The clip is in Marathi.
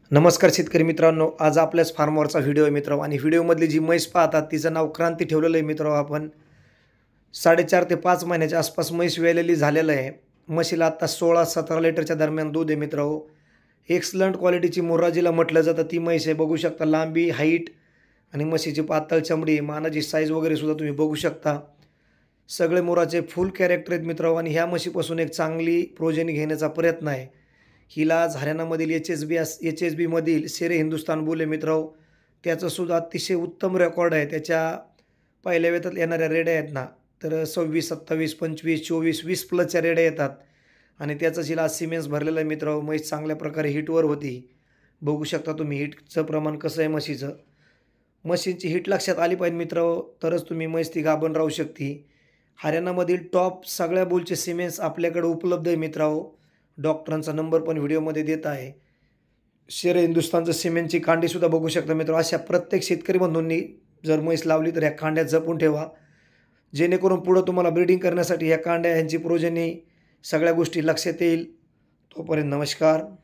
नमस्कार शेतकरी मित्रांनो, आज आपल्याच फार्मवरचा व्हिडिओ आहे मित्र आणि व्हिडिओमधली जी म्हैस पाहतात तिचं नाव क्रांती ठेवलेलं आहे मित्र. आपण 4.5 ते 5 महिन्याच्या आसपास म्हैस वेलेली झालेलं आहे. म्हशीला आत्ता 16-17 लिटरच्या दरम्यान दूध आहे मित्र. एक्सलंट क्वालिटीची मुर्राजीला म्हटलं जातं ती म्हैस आहे. बघू शकता लांबी, हाईट आणि म्हशीची पातळ चमडी, मानाची साईज वगैरे सुद्धा तुम्ही बघू शकता. सगळे मुर्राचे फुल कॅरेक्टर आहेत मित्र आणि ह्या म्हशीपासून एक चांगली प्रोजेनी घेण्याचा प्रयत्न आहे. हिला आज हरियाणामधील एच-एस-बीमधील शेरे हिंदुस्तान बुल आहे मित्र. त्याचंसुद्धा अतिशय उत्तम रेकॉर्ड आहे. त्याच्या पहिल्या वेतात येणाऱ्या रेड्या आहेत ना, तर 26, 27, 25, 24, 20 प्लसच्या रेड्या येतात आणि त्याचंच हिला सिमेन्स भरलेलं आहे मित्र. म्हैस चांगल्या प्रकारे हिटवर होती. बघू शकता तुम्ही हिटचं प्रमाण कसं आहे म्हशीचं. म्हशींची हिट लक्षात आली पाहिजे मित्र, तरच तुम्ही म्हैस ती गाभण राहू शकते. हरियाणामधील टॉप सगळ्या बुलचे सिमेन्स आपल्याकडे उपलब्ध आहे मित्रांनो. डॉक्टरांचा नंबर पण व्हिडिओमध्ये देत आहे. शेरे हिंदुस्थानचं सिमेंटची कांडीसुद्धा बघू शकता मित्र. अशा प्रत्येक शेतकरी बंधूंनी जर म्हैस लावली तर ह्या कांड्या जपून ठेवा. जेणेकरून पुढं तुम्हाला ब्रीडिंग करण्यासाठी ह्या कांड्या ह्यांची प्रोजेनी सगळ्या गोष्टी लक्षात येईल. तोपर्यंत नमस्कार.